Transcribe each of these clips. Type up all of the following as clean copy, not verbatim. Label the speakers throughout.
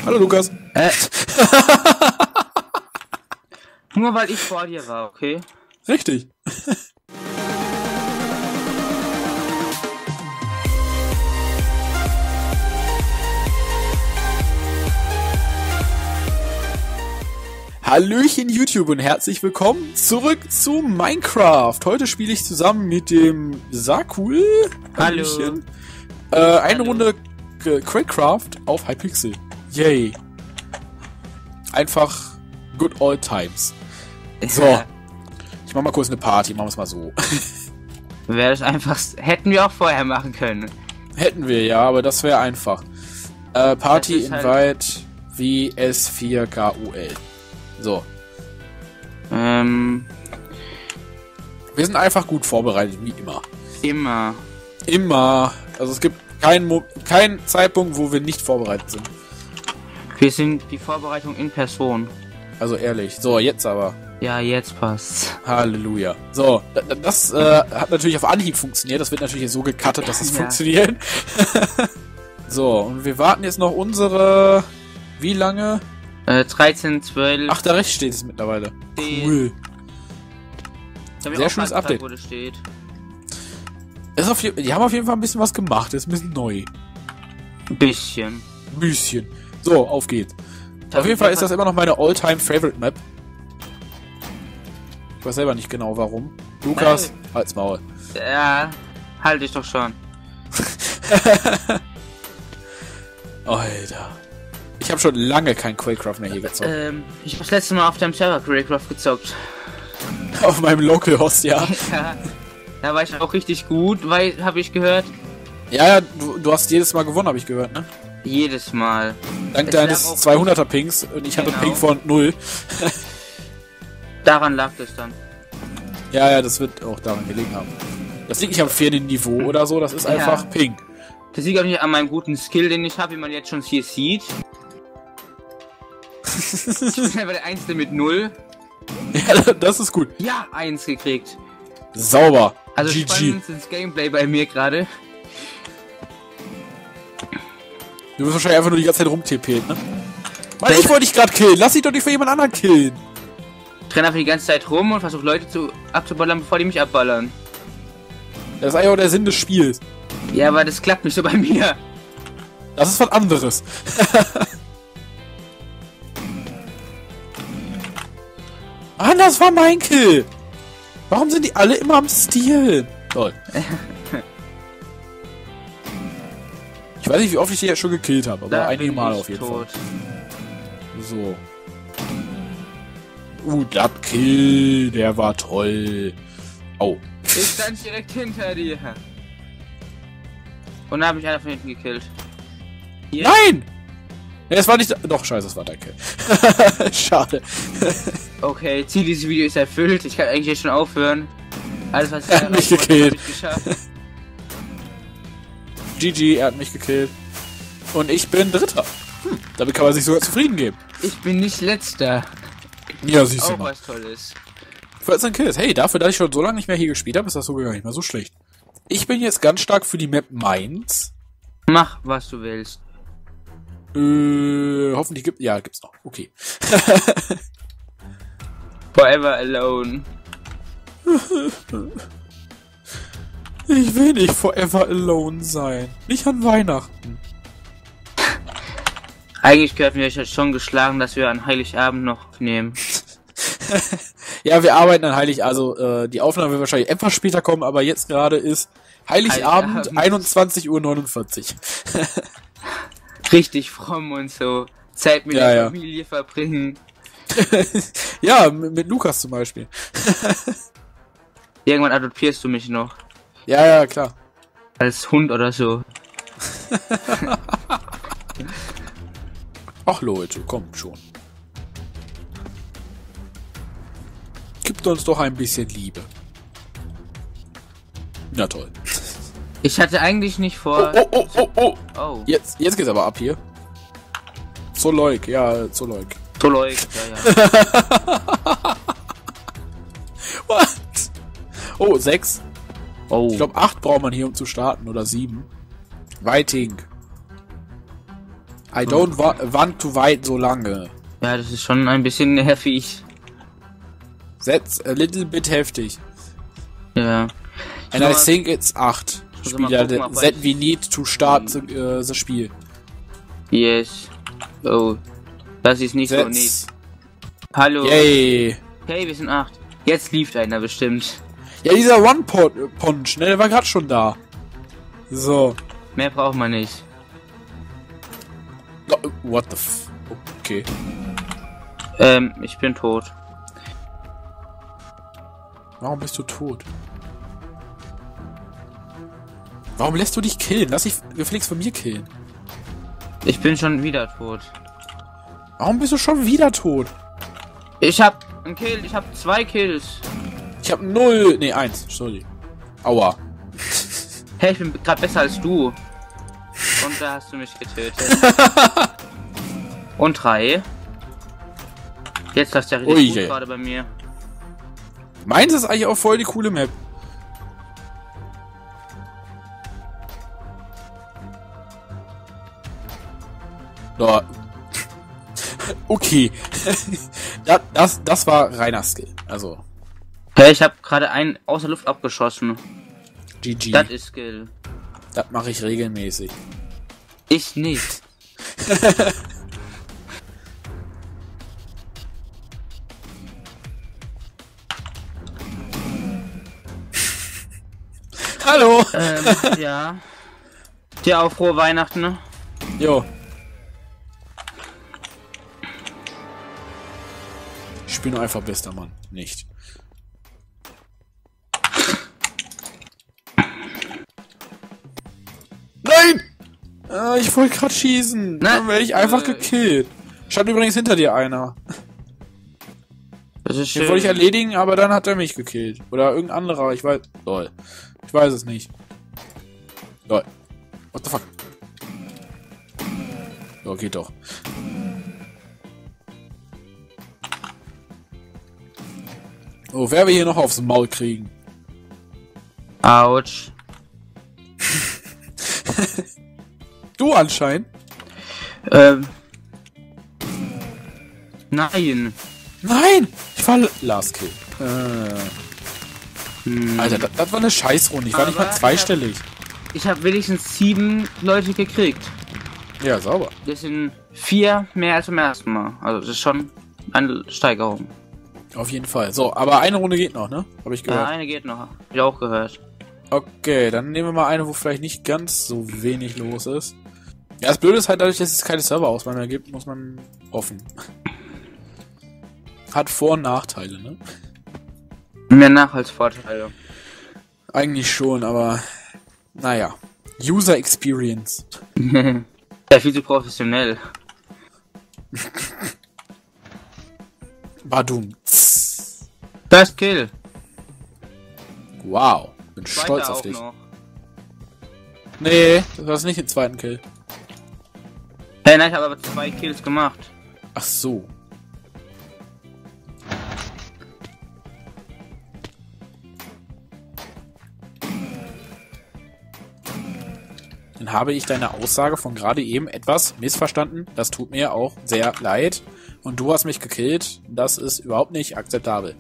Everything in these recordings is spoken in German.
Speaker 1: Hallo Lukas.
Speaker 2: Nur weil ich vor dir war, okay?
Speaker 1: Richtig. Hallöchen YouTube und herzlich willkommen zurück zu Minecraft. Heute spiele ich zusammen mit dem Sakul.
Speaker 2: Hallo.
Speaker 1: Hallöchen. Eine
Speaker 2: Hallo.
Speaker 1: Runde Craigcraft auf Hypixel. Yay. Einfach good old times. So. Ich mach mal kurz eine Party, machen wir es mal so.
Speaker 2: Wäre das einfach. Hätten wir auch vorher machen können.
Speaker 1: Hätten wir, ja, aber das wäre einfach. Party
Speaker 2: Das ist
Speaker 1: Invite VS4KUL. So. Wir sind einfach gut vorbereitet, wie immer.
Speaker 2: Immer.
Speaker 1: Immer. Also es gibt keinen Zeitpunkt, wo wir nicht vorbereitet sind.
Speaker 2: Wir sind die Vorbereitung in Person.
Speaker 1: Also ehrlich. So, jetzt aber.
Speaker 2: Ja, jetzt passt's.
Speaker 1: Halleluja. So, das hat natürlich auf Anhieb funktioniert. Das wird natürlich so gecuttet, dass es
Speaker 2: Ja.
Speaker 1: funktioniert. So, und wir warten jetzt noch unsere... Wie lange?
Speaker 2: 13, 12.
Speaker 1: Ach, da rechts steht es mittlerweile.
Speaker 2: 10.
Speaker 1: Cool.
Speaker 2: Ich hab
Speaker 1: sehr
Speaker 2: auch
Speaker 1: schönes
Speaker 2: mal gefragt,
Speaker 1: Update.
Speaker 2: wo das steht.
Speaker 1: Die haben auf jeden Fall ein bisschen was gemacht. Das ist ein bisschen neu.
Speaker 2: Ein bisschen.
Speaker 1: Ein bisschen. So, auf geht's. Auf jeden Fall ist das immer noch meine All-Time-Favorite-Map. Ich weiß selber nicht genau warum. Lukas, halt's Maul.
Speaker 2: Ja, halt dich doch schon.
Speaker 1: Alter. Ich habe schon lange kein Quakecraft mehr hier gezockt.
Speaker 2: Ich hab das letzte Mal auf deinem Server Craigcraft gezockt.
Speaker 1: Auf meinem Local-Host, ja.
Speaker 2: Ja. Da war ich auch richtig gut, weil, habe ich gehört.
Speaker 1: Ja, du hast jedes Mal gewonnen, habe ich gehört, ne?
Speaker 2: Jedes Mal.
Speaker 1: Dank
Speaker 2: Es
Speaker 1: deines
Speaker 2: lag auch
Speaker 1: 200er Pings und ich hatte
Speaker 2: Genau.
Speaker 1: Ping von 0.
Speaker 2: Daran lag es dann.
Speaker 1: Ja, das wird auch daran gelegen haben. Das liegt nicht am fehlenden Niveau oder so, das ist
Speaker 2: Ja.
Speaker 1: einfach Ping.
Speaker 2: Das liegt auch nicht an meinem guten Skill, den ich habe, wie man jetzt schon hier sieht. Ich bin einfach der Einzige mit 0.
Speaker 1: Ja, das ist gut.
Speaker 2: Ja, 1 gekriegt.
Speaker 1: Sauber.
Speaker 2: Also
Speaker 1: GG.
Speaker 2: spannend ist das Gameplay bei mir gerade.
Speaker 1: Du wirst wahrscheinlich einfach nur die ganze Zeit rumtippeln, ne? Mann, ich wollte dich gerade killen. Lass dich doch nicht für jemand anderen killen.
Speaker 2: Ich renne einfach die ganze Zeit rum und versuche Leute abzuballern, bevor die mich abballern.
Speaker 1: Das ist eigentlich auch der Sinn des Spiels.
Speaker 2: Ja, aber das klappt nicht so bei mir.
Speaker 1: Das ist was anderes. Mann, das war mein Kill. Warum sind die alle immer am Stealen? Toll. Ich weiß nicht, wie oft ich die jetzt schon gekillt habe, aber
Speaker 2: Da
Speaker 1: einige
Speaker 2: bin
Speaker 1: Mal
Speaker 2: ich
Speaker 1: auf jeden
Speaker 2: tot.
Speaker 1: Fall. So. Das Kill, der war toll. Au.
Speaker 2: Ich stand direkt hinter dir. Und da habe ich einer von hinten gekillt. Hier.
Speaker 1: Nein! Ja, es war nicht... Doch, scheiße, es war dein Kill. Schade.
Speaker 2: Okay, Ziel dieses Video ist erfüllt. Ich kann eigentlich jetzt schon aufhören. Alles, was ich
Speaker 1: Er hat mich
Speaker 2: erreichen wollte,
Speaker 1: gekillt.
Speaker 2: habe ich geschafft.
Speaker 1: GG, er hat mich gekillt. Und ich bin Dritter. Damit kann man sich sogar zufrieden geben.
Speaker 2: Ich bin nicht letzter.
Speaker 1: Ja, siehst du
Speaker 2: Auch
Speaker 1: mal.
Speaker 2: was Tolles.
Speaker 1: 14 Kills. Hey, dafür, dass ich schon so lange nicht mehr hier gespielt habe, ist das sogar gar nicht mal so schlecht. Ich bin jetzt ganz stark für die Map Mainz.
Speaker 2: Mach, was du willst.
Speaker 1: Hoffentlich gibt's noch. Okay.
Speaker 2: Forever alone.
Speaker 1: Ich will nicht forever alone sein. Nicht an Weihnachten.
Speaker 2: Eigentlich gehört mir jetzt schon geschlagen, dass wir an Heiligabend noch nehmen.
Speaker 1: Ja, wir arbeiten an die Aufnahme wird wahrscheinlich etwas später kommen, aber jetzt gerade ist Heiligabend,
Speaker 2: Heiligabend.
Speaker 1: 21:49 Uhr.
Speaker 2: Richtig fromm und so. Zeit mit
Speaker 1: Ja,
Speaker 2: der
Speaker 1: ja.
Speaker 2: Familie verbringen.
Speaker 1: Ja, mit Lukas zum Beispiel.
Speaker 2: Irgendwann adoptierst du mich noch.
Speaker 1: Ja, klar.
Speaker 2: Als Hund oder so.
Speaker 1: Ach Leute, kommt schon. Gibt uns doch ein bisschen Liebe. Na toll.
Speaker 2: Ich hatte eigentlich nicht vor...
Speaker 1: Oh.
Speaker 2: Oh,
Speaker 1: Jetzt geht's aber ab hier. Zoleuk, ja, Zoleuk.
Speaker 2: so läuft, ja.
Speaker 1: What? Oh, 6.
Speaker 2: Oh.
Speaker 1: Ich glaube 8 braucht man hier, um zu starten. Oder 7. Weiting. I don't want to wait so lange.
Speaker 2: Ja, das ist schon ein bisschen nervig.
Speaker 1: That's a little bit heftig.
Speaker 2: Ja.
Speaker 1: And I think it's 8
Speaker 2: muss mal
Speaker 1: Spieler
Speaker 2: gucken, ob
Speaker 1: that
Speaker 2: ich-
Speaker 1: we need to start the Spiel.
Speaker 2: Yes. Oh. Das ist nicht so
Speaker 1: That's...
Speaker 2: nicht. Hallo.
Speaker 1: Yay.
Speaker 2: Hey, wir sind 8. Jetzt lief einer bestimmt.
Speaker 1: Ja, dieser One-Punch, ne, der war gerade schon da. So.
Speaker 2: Mehr braucht man nicht.
Speaker 1: Oh, what the f... Okay.
Speaker 2: Ich bin tot.
Speaker 1: Warum bist du tot? Warum lässt du dich killen? Lass dich gefälligst von mir killen.
Speaker 2: Ich bin schon wieder tot.
Speaker 1: Warum bist du schon wieder tot?
Speaker 2: Ich hab einen Kill, ich hab 2 Kills.
Speaker 1: Ich hab 0... Ne, 1. Sorry. Aua.
Speaker 2: Hey, ich bin gerade besser als du. Und da hast du mich getötet. Und 3. Jetzt läuft der richtig
Speaker 1: Ui,
Speaker 2: gut
Speaker 1: je.
Speaker 2: gerade bei mir.
Speaker 1: Meins ist eigentlich auch voll die coole Map. So. Okay. das war reiner Skill. Also,
Speaker 2: Hey, ich hab gerade einen aus der Luft abgeschossen.
Speaker 1: GG.
Speaker 2: Das ist Skill.
Speaker 1: Das mache ich regelmäßig.
Speaker 2: Ich nicht.
Speaker 1: Hallo!
Speaker 2: Ja. Dir auch frohe Weihnachten, ne?
Speaker 1: Jo. Ich bin einfach bester Mann. Nicht. Nein! Ich wollte gerade schießen. Dann werde ich einfach gekillt. Stand übrigens hinter dir einer.
Speaker 2: Das ist
Speaker 1: Den
Speaker 2: schön.
Speaker 1: wollte ich erledigen, aber dann hat er mich gekillt. Oder irgendein anderer, ich weiß... Lol. Ich weiß es nicht. Lol. What the fuck? So, geht doch. Oh, wer wir hier noch aufs Maul kriegen?
Speaker 2: Autsch.
Speaker 1: Du anscheinend?
Speaker 2: Nein.
Speaker 1: Nein! Ich war Last Kill.
Speaker 2: Hm.
Speaker 1: Alter, das war eine Scheißrunde. Ich war nicht mal
Speaker 2: Aber
Speaker 1: zweistellig.
Speaker 2: Ich habe wenigstens 7 Leute gekriegt.
Speaker 1: Ja, sauber.
Speaker 2: Das sind 4 mehr als beim ersten Mal. Also das ist schon eine Steigerung.
Speaker 1: Auf jeden Fall. So, aber eine Runde geht noch, ne? Habe ich
Speaker 2: Ja,
Speaker 1: gehört.
Speaker 2: eine geht noch. Hab ich auch gehört.
Speaker 1: Okay, dann nehmen wir mal eine, wo vielleicht nicht ganz so wenig los ist. Ja, das Blöde ist halt, dadurch, dass es keine Serverauswahl mehr gibt, muss man offen. Hat Vor- und Nachteile, ne?
Speaker 2: Mehr Nachhaltsvorteile.
Speaker 1: Eigentlich schon, aber naja. User Experience.
Speaker 2: Ja, viel zu professionell.
Speaker 1: Badum.
Speaker 2: First Kill.
Speaker 1: Wow. Bin
Speaker 2: Zweiter
Speaker 1: stolz auf
Speaker 2: auch
Speaker 1: dich.
Speaker 2: noch.
Speaker 1: Nee, das war nicht den zweiten Kill.
Speaker 2: Hey, nein, ich habe aber 2 Kills gemacht.
Speaker 1: Ach so. Dann habe ich deine Aussage von gerade eben etwas missverstanden. Das tut mir auch sehr leid. Und du hast mich gekillt. Das ist überhaupt nicht akzeptabel.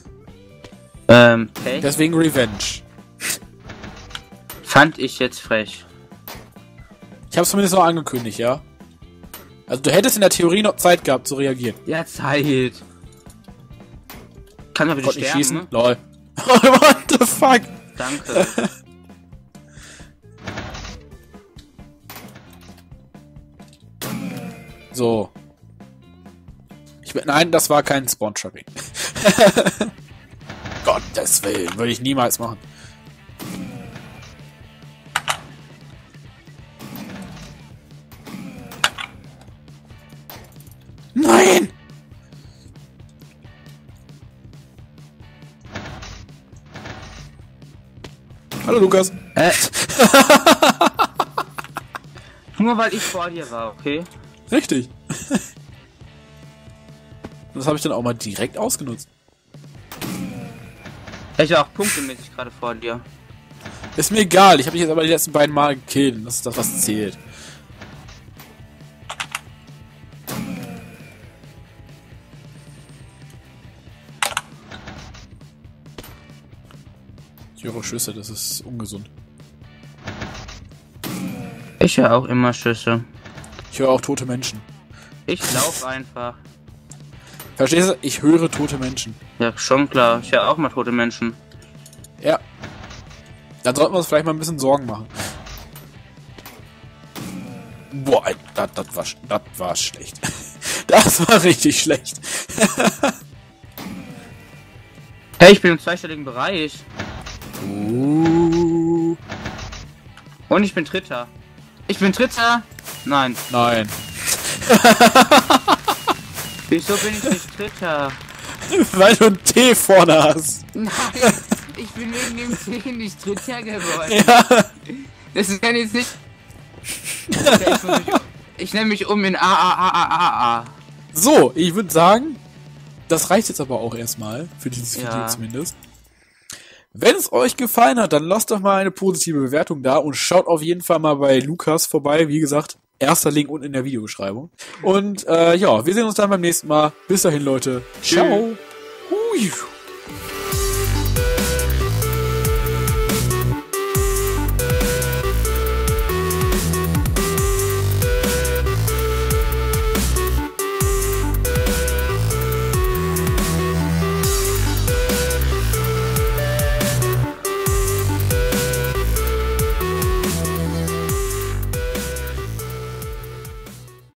Speaker 2: Frech?
Speaker 1: Deswegen Revenge.
Speaker 2: Fand ich jetzt frech.
Speaker 1: Ich habe es zumindest noch angekündigt, ja? Also du hättest in der Theorie noch Zeit gehabt zu reagieren.
Speaker 2: Ja, Zeit. Kann man bitte
Speaker 1: Konnte nicht
Speaker 2: sterben,
Speaker 1: schießen.
Speaker 2: ne?
Speaker 1: Lol. What the fuck?
Speaker 2: Danke.
Speaker 1: So. Nein, das war kein Spawn-Trapping. Gottes Willen, würde ich niemals machen. Nein! Hallo Lukas.
Speaker 2: Nur weil ich vor dir war, okay?
Speaker 1: Richtig. Das habe ich dann auch mal direkt ausgenutzt.
Speaker 2: Ich war auch punktemäßig gerade vor dir.
Speaker 1: Ist mir egal, ich habe dich jetzt aber die letzten beiden Mal gekillt. Und das ist das, was zählt. Ich höre Schüsse, das ist ungesund.
Speaker 2: Ich höre auch immer Schüsse.
Speaker 1: Ich höre auch tote Menschen.
Speaker 2: Ich lauf einfach.
Speaker 1: Verstehst du? Ich höre tote Menschen.
Speaker 2: Ja, schon klar. Ich höre auch mal tote Menschen.
Speaker 1: Ja. Dann sollten wir uns vielleicht mal ein bisschen Sorgen machen. Boah, das war schlecht. Das war richtig schlecht.
Speaker 2: Hey, ich bin im zweistelligen Bereich.
Speaker 1: Und
Speaker 2: Und ich bin Dritter. Ich bin Dritter? Nein.
Speaker 1: nein.
Speaker 2: Wieso bin ich nicht Dritter?
Speaker 1: Weil du ein T vorne hast.
Speaker 2: Nein, ich bin wegen dem T nicht Dritter geworden.
Speaker 1: Ja.
Speaker 2: Das kann jetzt nicht... Okay, ich nenne mich um in A.
Speaker 1: So, ich würde sagen, das reicht jetzt aber auch erstmal für dieses Video
Speaker 2: Ja.
Speaker 1: zumindest. Wenn es euch gefallen hat, dann lasst doch mal eine positive Bewertung da und schaut auf jeden Fall mal bei Lukas vorbei. Wie gesagt, erster Link unten in der Videobeschreibung. Und ja, wir sehen uns dann beim nächsten Mal. Bis dahin, Leute. Ciao. Hui.